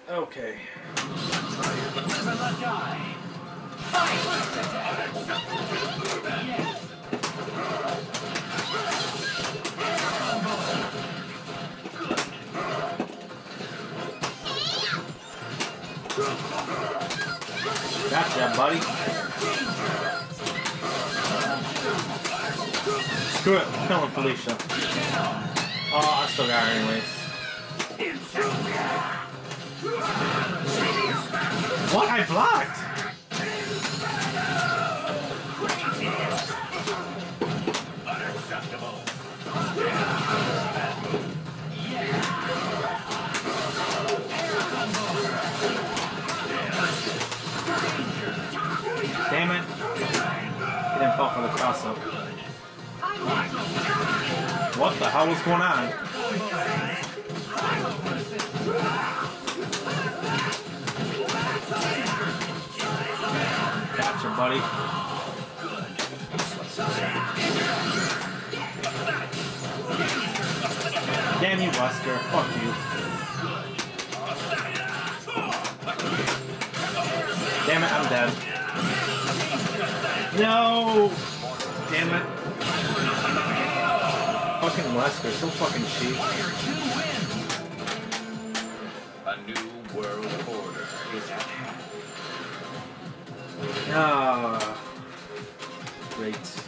Okay. Live and let die. Fight! Yes. Gotcha, buddy. Screw it, I'm killing Felicia. Oh, I still got her anyways. What? I blocked! Unacceptable. Damn it. He didn't fall for the cross-up. What the hell was going on? Gotcha, buddy. Damn you, Wesker. Fuck you. Damn it, I'm dead. No! Damn it. Fucking Wesker, so fucking cheap. A new world order is at hand. Ah. Great.